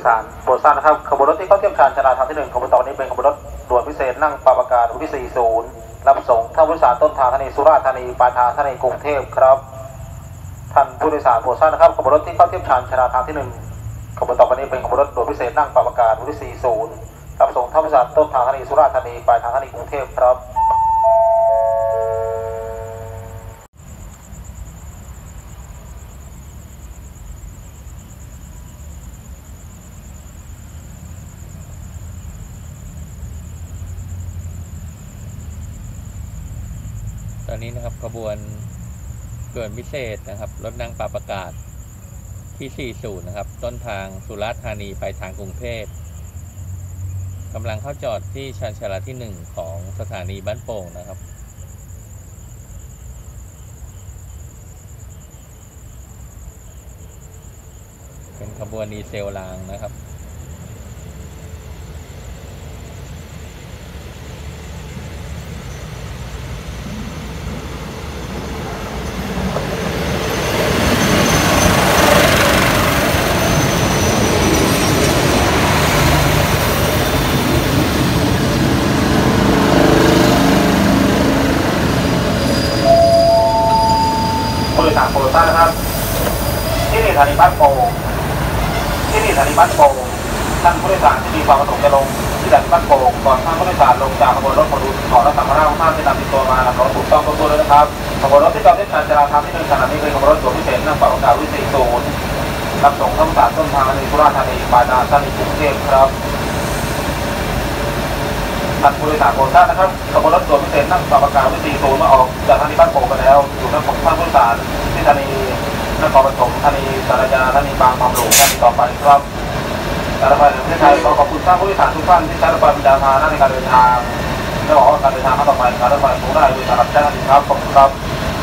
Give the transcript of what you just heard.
สารโปรดทราบนะครับขบวนรถที่เข้าเทียบชานชลาทางที่1ขบวนต่อนี้เป็นขบวนรถด่วนพิเศษนั่งปรับอากาศรุ่นที่40รับส่งท่านผู้โดยสารต้นทางธานีสุราษฎร์ธานีปลายทางธานีกรุงเทพครับท่านผู้โดยสารโปรดทราบนะครับขบวนรถที่เข้าเทียบชานชลาทางที่1ขบวนต่อไปนี้เป็นขบวนรถด่วนพิเศษนั่งปรับอากาศรุ่นที่40รับส่งท่านผู้โดยสารต้นทางธานีสุราษฎร์ธานีปลายทางธานีกรุงเทพครับตอนนี้นะครับขบวนด่วนพิเศษนะครับรถนั่งปรับอากาศที่40นะครับต้นทางสุราษฎร์ธานีไปทางกรุงเทพกำลังเข้าจอดที่ชานชาลาที่1ของสถานีบ้านโป่งนะครับเป็นขบวนดีเซลรางนะครับผู้โดยสารโปรดทราบนะครับที่นี่สถานีบ้านโป่งที่นี่สถานีบ้านโป่งท่านผู้โดยสารที่มีความประสงค์จะลงที่สถานีบ้านโป่งก่อนท่านผู้โดยสารลงจากขบวนรถขอดูขอรับสัมภาระของท่านที่นำติดตัวมาขอถูกต้องตัวเลยนะครับขบวนรถที่จอดที่ชานชาลาทางที่1ขณะนี้เป็นขบวนรถด่วนพิเศษนั่งปรับอากาศรุ่น40รับส่งท่านผู้โดยสารต้นทางธานีสุราษฎร์ธานีปลายทางธานีกรุงเทพครับท่านผู้โดยสารโปรดทราบนะครับขบวนรถด่วนพิเศษนั่งปรับอากาศรุ่น40มาออกจากสถานีบ้านโป่งไปแล้วอยู่ท่านผู้โดยสารที่สถานีนครปฐมธานีสารยาธานีบางบำรุงธานีต่อไปครับการรถไฟแห่งประเทศไทยขอขอบคุณท่านผู้โดยสารทุกท่านที่ใช้รถไฟบรรดามาในการเดินทางและบอกว่าการเดินทางต่อไปการรถไฟคงได้โดยสารรับแจ้งครับขอบคุณครับ